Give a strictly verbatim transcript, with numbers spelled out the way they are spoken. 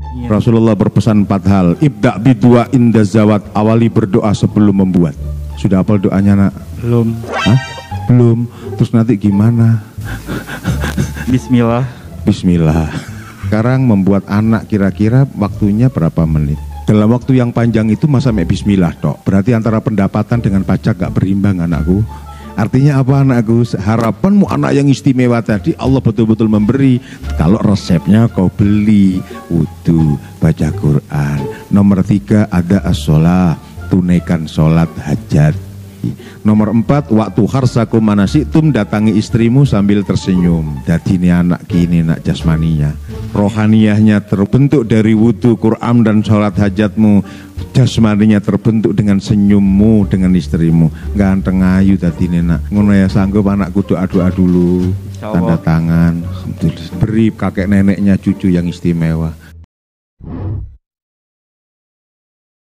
Ya. Rasulullah berpesan empat hal. Ibda bidua inda zawat, awali berdoa sebelum membuat. Sudah hafal doanya nak? Belum. Hah? Belum. Terus nanti gimana? Bismillah. Bismillah. Sekarang membuat anak kira-kira waktunya berapa menit? Dalam waktu yang panjang itu masa mek bismillah tok. Berarti antara pendapatan dengan pajak gak berimbang anakku. Artinya apa anakku? Harapanmu anak yang istimewa tadi Allah betul-betul memberi. Kalau resepnya kau beli, wudu, baca Quran. Nomor tiga ada as-sholah, tunaikan sholat hajat. Nomor empat, waktu harsakum manasitum, datangi istrimu sambil tersenyum. Jadi ini anak kini nak jasmaninya, rohaniyahnya terbentuk dari wudu, Quran dan sholat hajatmu. Jasmaninya terbentuk dengan senyummu dengan istrimu. Ganteng ayu tadi ini nak. Ngono ya sanggup anakku doa-doa dulu. Tanda tangan. Beri kakek neneknya cucu yang istimewa.